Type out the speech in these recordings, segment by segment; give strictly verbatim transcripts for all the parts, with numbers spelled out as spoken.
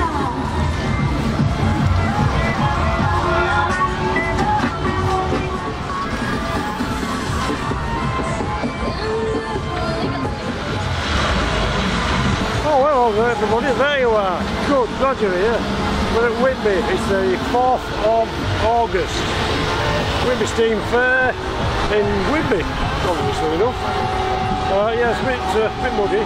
Everybody, there you are. Good, glad you're here. We're at Whitby. It's the fourth of August. Whitby Steam Fair in Whitby, obviously enough. Uh, yeah, it's a bit, uh, bit muddy.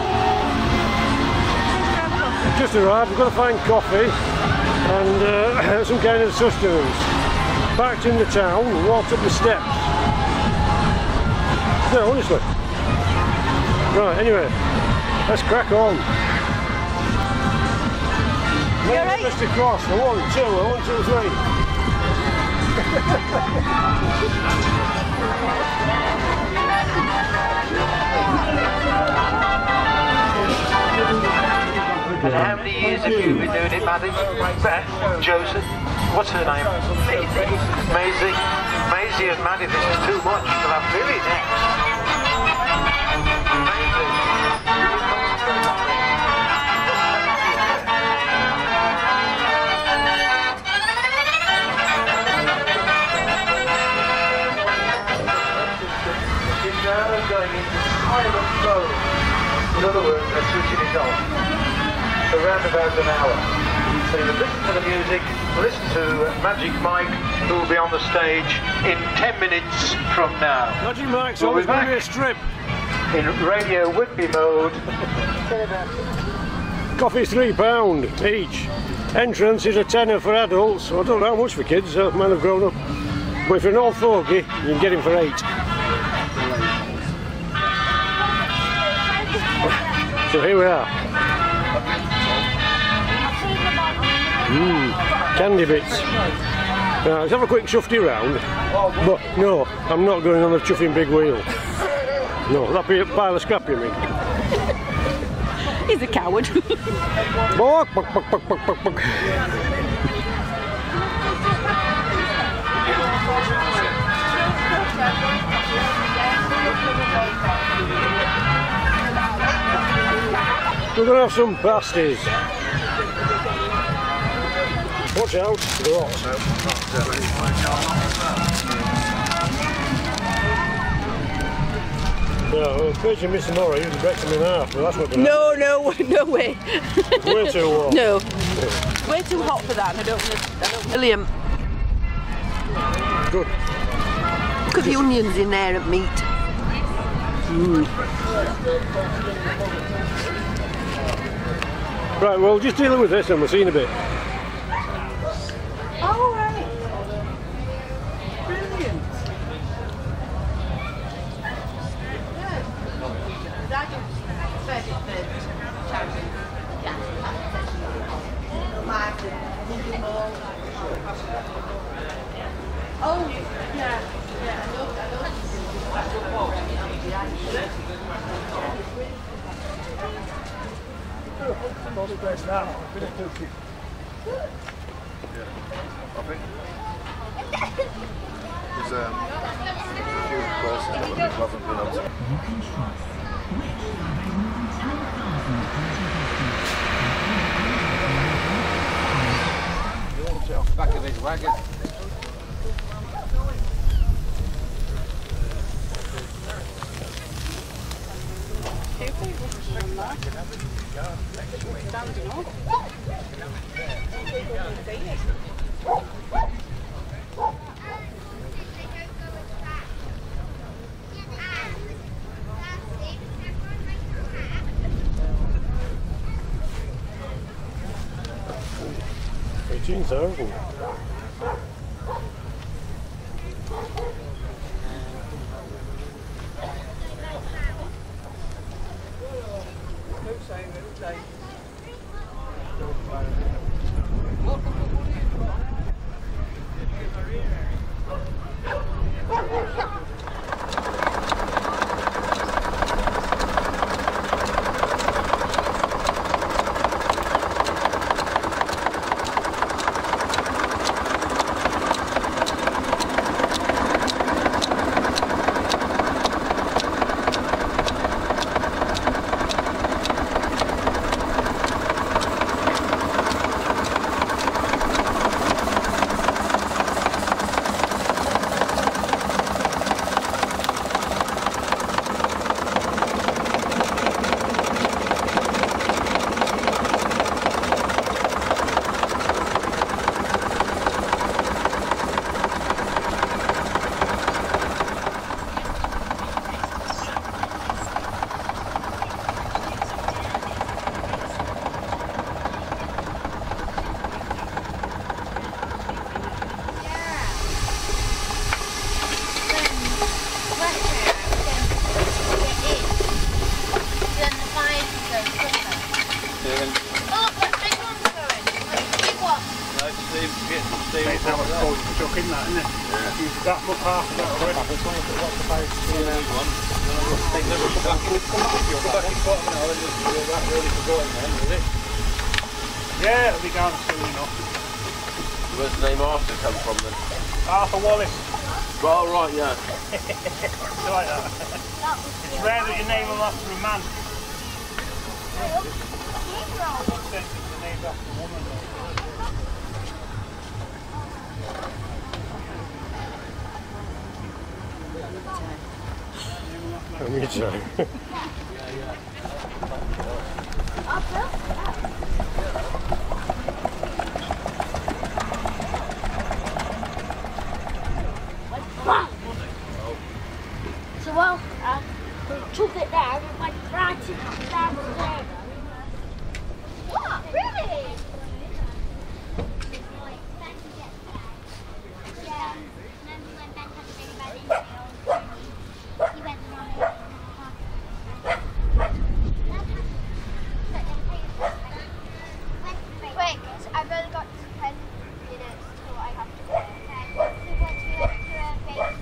Just arrived. We've got to find coffee and uh, some kind of sustenance. Backed in the town, walked up the steps. No, honestly. Right, anyway, let's crack on. You're right. Mister Cross, a one, two, a one, two, three. And how many years have you been doing it, Maddie? Beth? Joseph? What's her name? Maisie. Maisie. Maisie and Maddie, this is too much. We'll have Billy next. Maisie. Now going into silent mode. In other words, they're switching it off for around about an hour. So you listen to the music, listen to Magic Mike, who will be on the stage in ten minutes from now. Magic Mike's we'll always be back a strip. In Radio Whitby mode. Coffee's three pound each. Entrance is a tenner for adults. So I don't know how much for kids. So men have grown up. But if you're an old fogey, you can get him for eight. So here we are. Mmm, candy bits. Now let's have a quick shufty round. But no, I'm not going on a chuffing big wheel. No, that'd be a pile of scrap, you mean? He's a coward. Buck, buck, buck, buck, buck, buck, buck. We're going to have some pasties. Watch out, they're hot. No, well, in case you miss tomorrow, you can break them in half, but that's not going to No, no, no way. It's way too warm. No. It's way too hot for that, and I don't want to. I don't William. Good. Look at the onions in there and meat. Mm. Right, well, just deal with this and we'll see in a bit. Oh, right. Brilliant. Oh, yeah. Yeah, I know, I know. All the best now. A bit of cookie. Yeah, I think there's um, a few places that we haven't been able to. You want to off the back of his wagon? Eighteen thousand. get some steam. It's how it's called chuck in that, isn't it? Yeah. You've got much half of that already. What's the base? One. They never come back in. Come back in quite an hour and just do that really forgotten then, is it? Yeah, it'll be gone soon enough. Where's the name Arthur come from then? Arthur Wallace. Oh right, yeah. It's like that. It's rare that you name them after a man. It's named after a woman though. Me too. So well, uh, we took it down and went right in downstairs. What? Really? Quick, I've only got ten minutes till I have to go. So once we went to a base,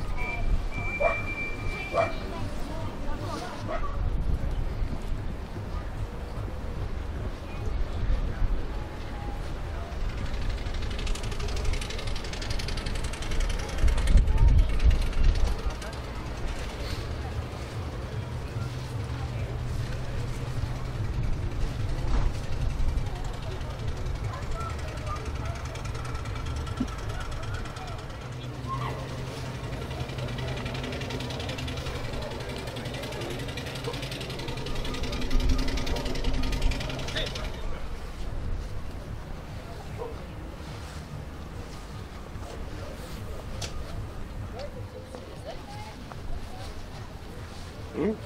Hmm?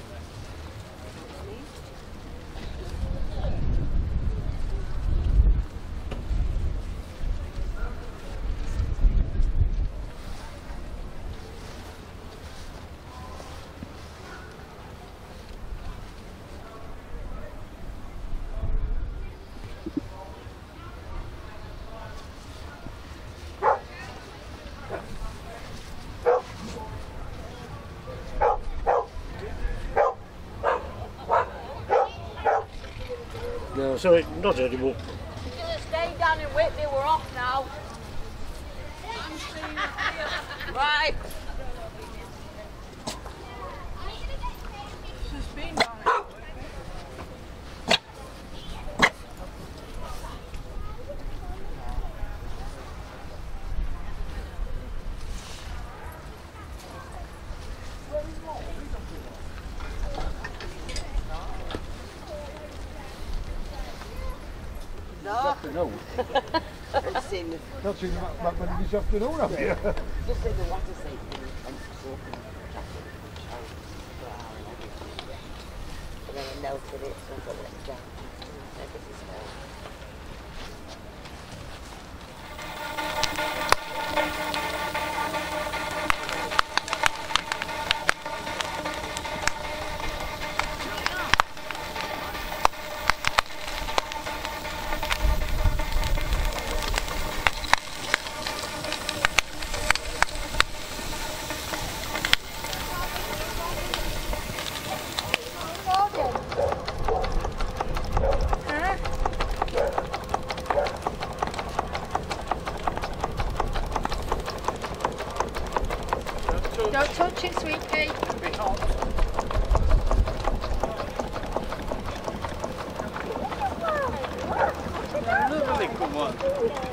No, so it's not edible. Should have stayed down in Whitby, we're off now. Right. She's been down in Whitby. Afternoon. I've seen the, Not seen them back when this afternoon, have you? just in the water seat and soaking the jacket and shower for an hour and everything. And then I melted it, so I got it down. Everything smelled. don't touch it, sweetie. Another little one.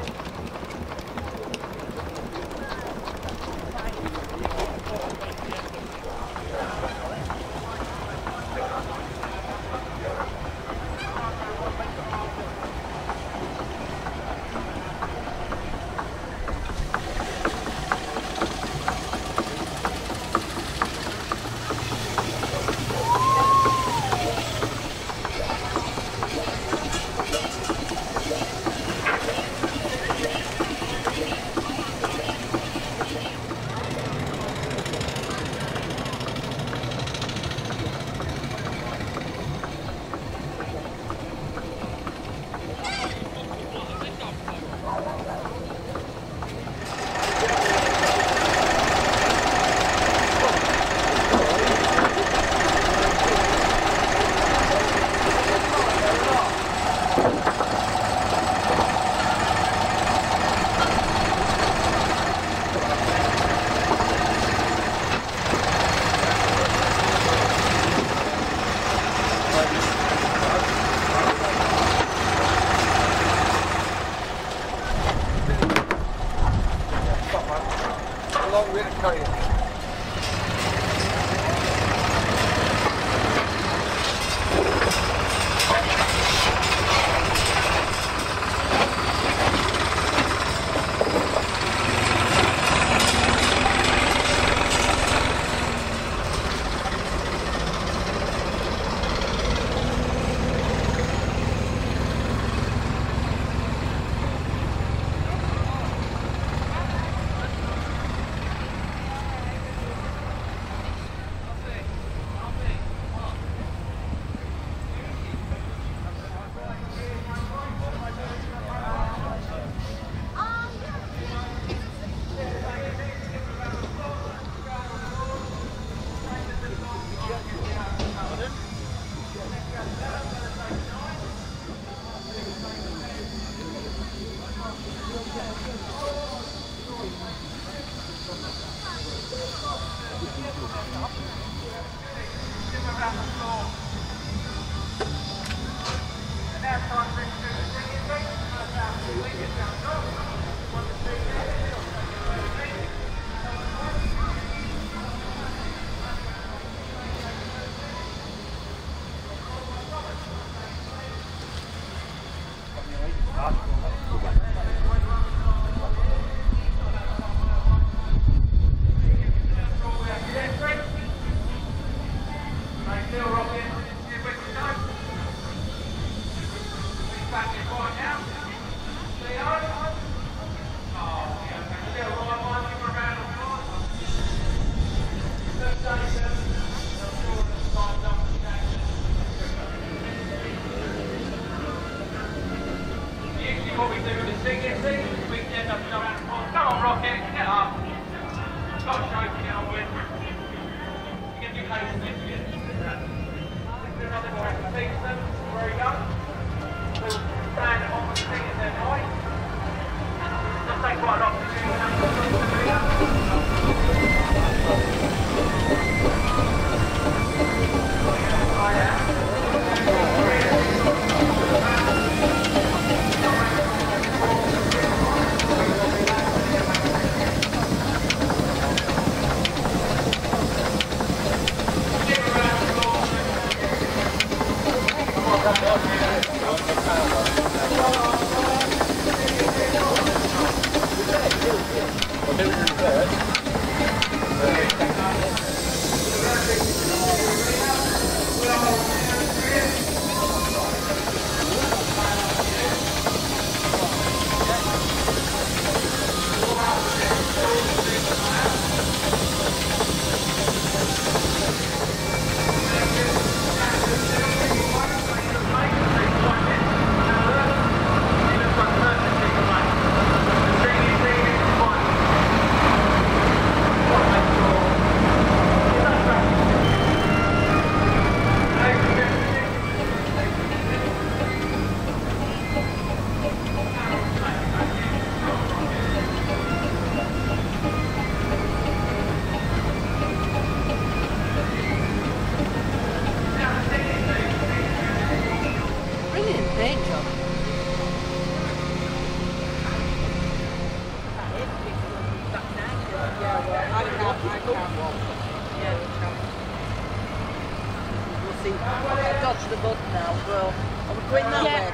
Dodge the button now, well, I would go in that way.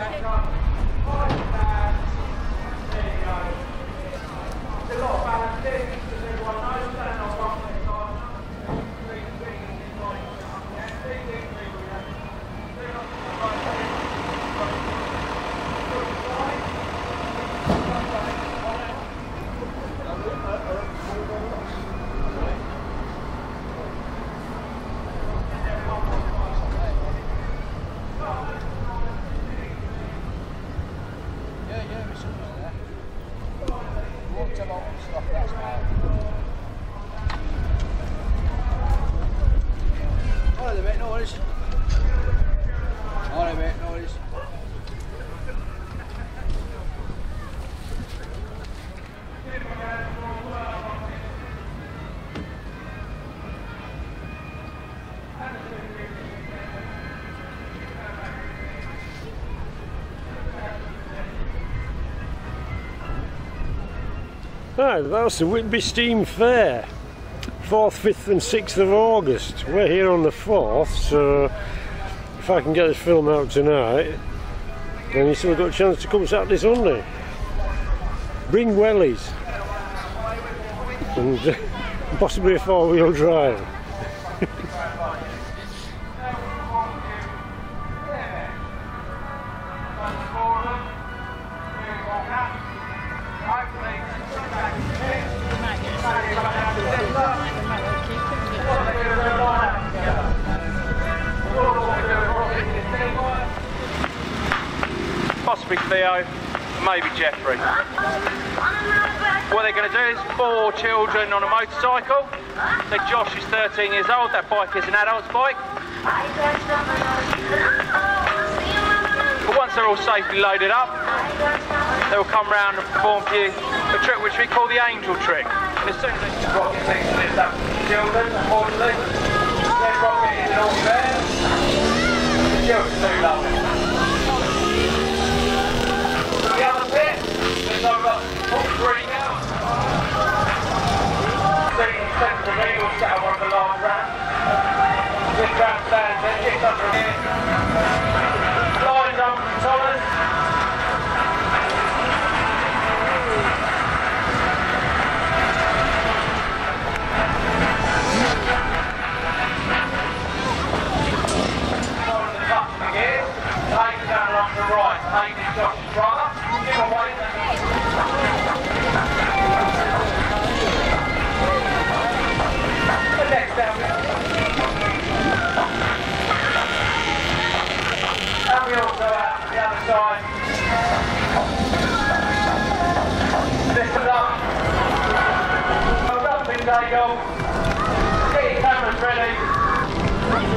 Right, that was the Whitby Steam Fair, fourth, fifth and sixth of August. We're here on the fourth, so if I can get this film out tonight, then you've still got a chance to come Saturday, Sunday. Bring wellies, and uh, possibly a four-wheel drive. Possibly Theo, maybe Jeffrey. What they're going to do is four children on a motorcycle. So Josh is thirteen years old, that bike is an adult's bike. But once they're all safely loaded up, they will come round and perform for you a trick which we call the angel trick. And as soon as they rocket next to lift up children, unfortunately, then rocket in and all there. The children do love it. The other bit, there's over three now. Sitting centre of me, we'll set up on the last ramp. This ramp stands there, just under here. Lines up from Thomas. Following the touch of the gears, take down and off to the right.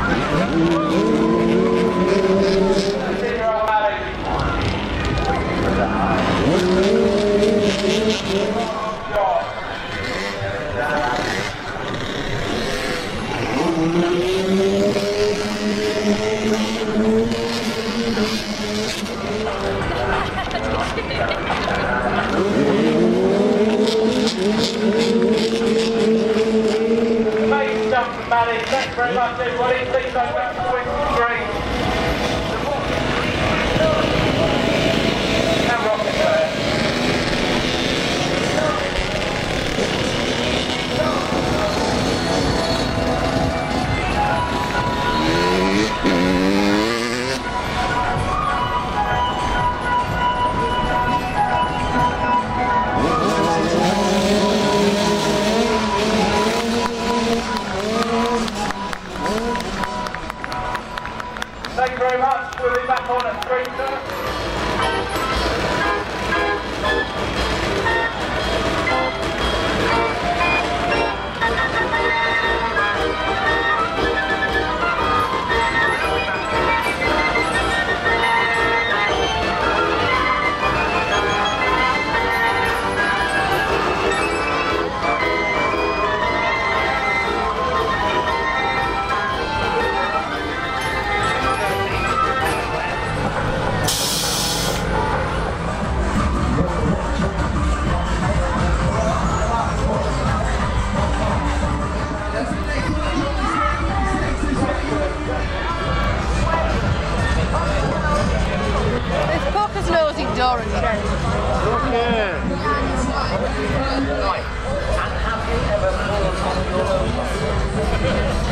Thanks very much, everybody. Please don't go to Whitby Green. And rocket there. Thank you very much. We'll be back on at three thirty. It's Cockers nosing door again. Okay. Right. And have you ever fallen on your own?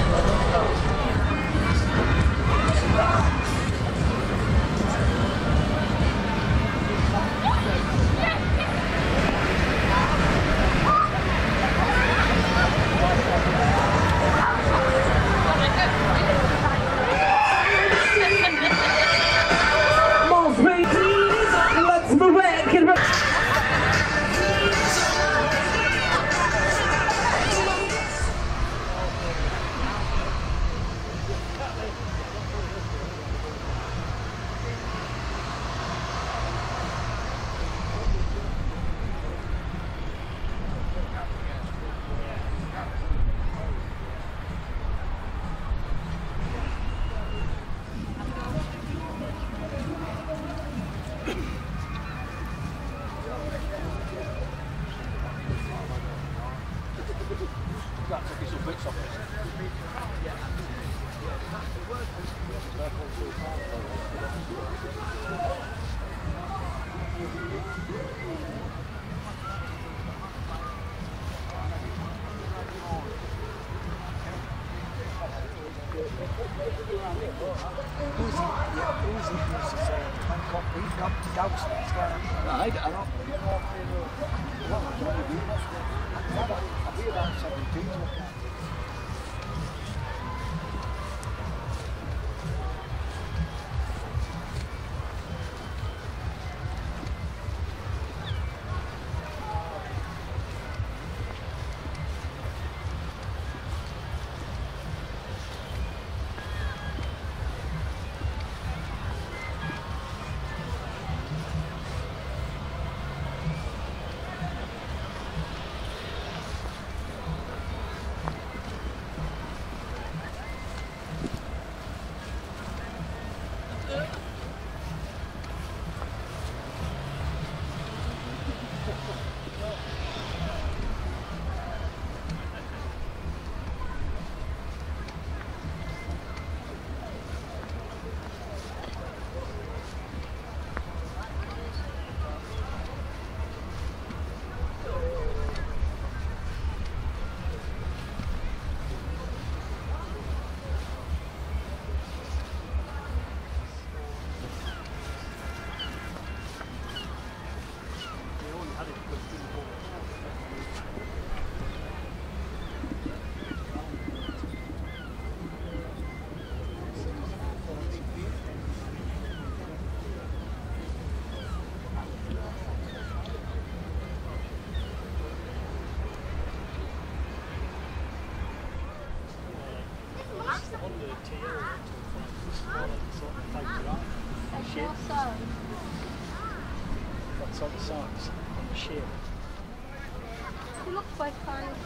I don't know. I'll be about seventeen. That's on the sides, on the shear. It looks like kind of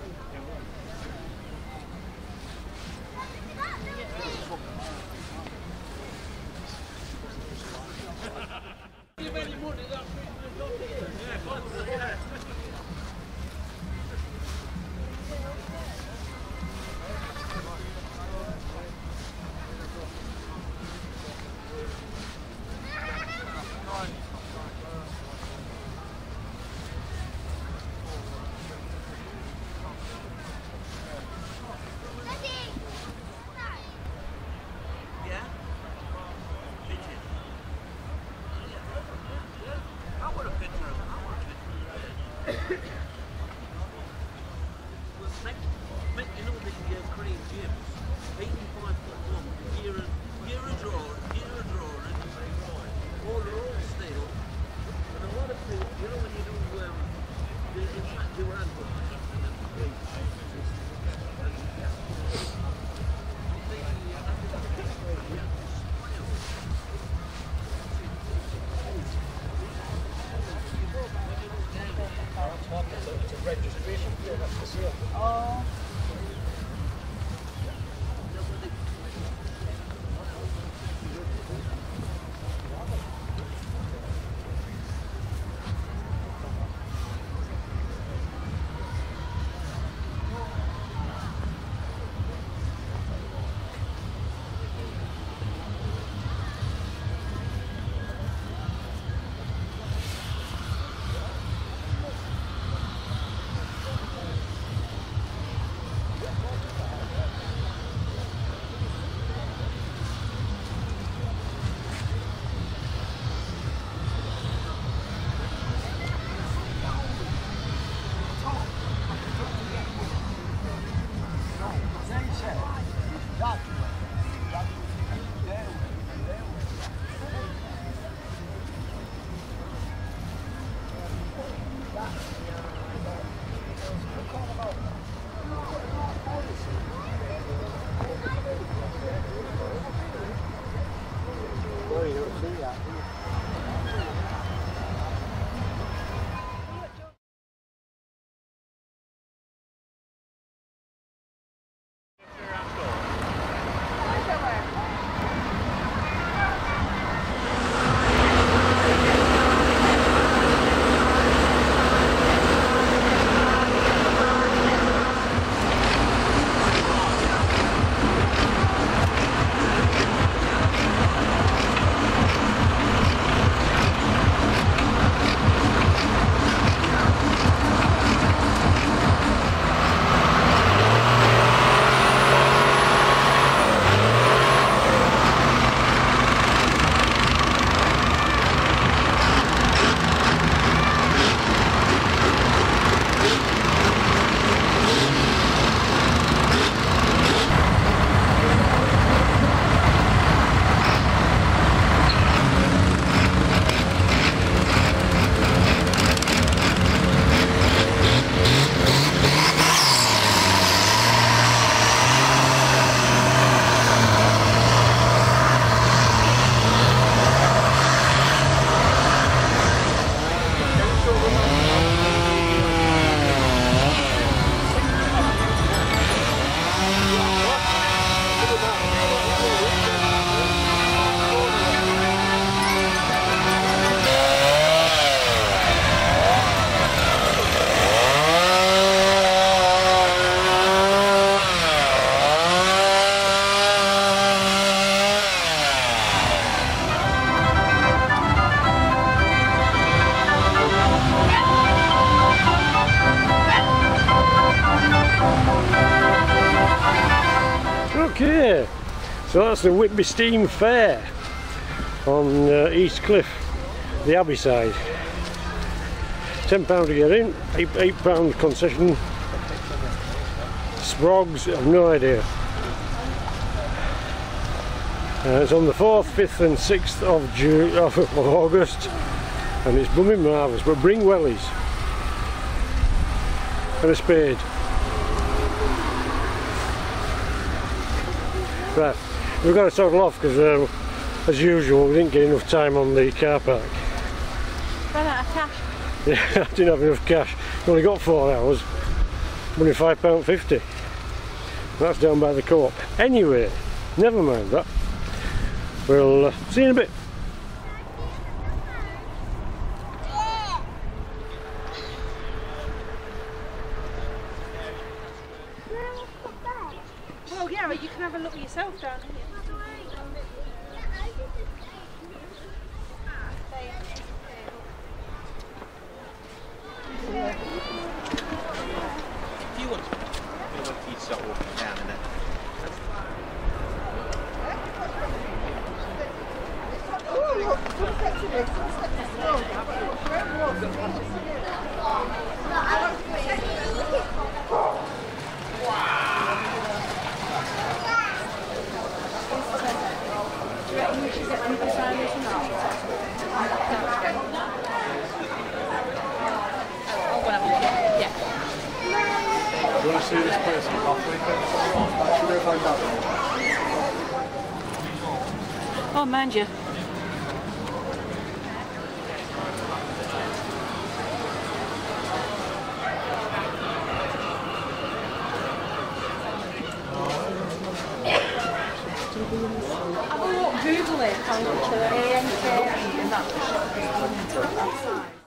Okay, so that's the Whitby Steam Fair on uh, East Cliff, the Abbey side. ten pounds to get in, eight pounds concession. Sprogs, I've no idea. Uh, it's on the fourth, fifth and sixth of, June, of August, and it's blooming marvellous, but bring wellies and a spade. Right, we've got to toddle off because, uh, as usual, we didn't get enough time on the car park. Ran out of cash. Yeah, I didn't have enough cash. We only got four hours. Only five pounds fifty. That's down by the co-op. Anyway, never mind that. We'll uh, see you in a bit. Well, yeah, but you can have a look yourself down here. If you want to, you want to start walking down in it. You want to see this place in coffee? Should we go find out? Oh, mind you. Have a look, Google it. I'll look at it.